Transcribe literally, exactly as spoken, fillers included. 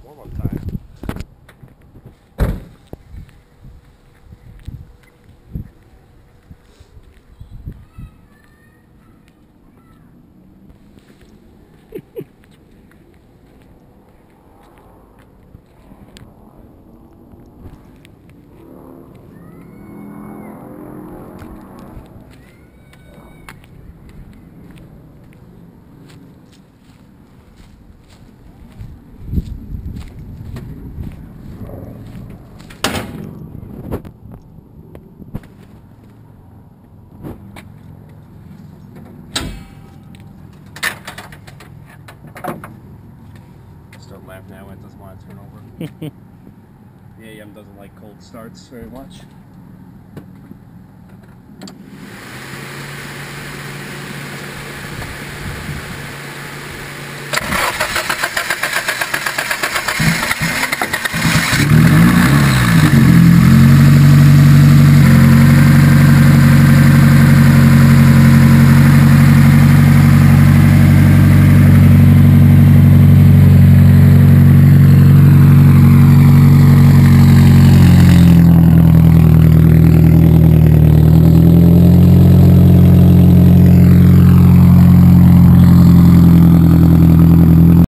warm-up time. Start laughing now when it doesn't want to turn over. Yeah, Yum doesn't like cold starts very much.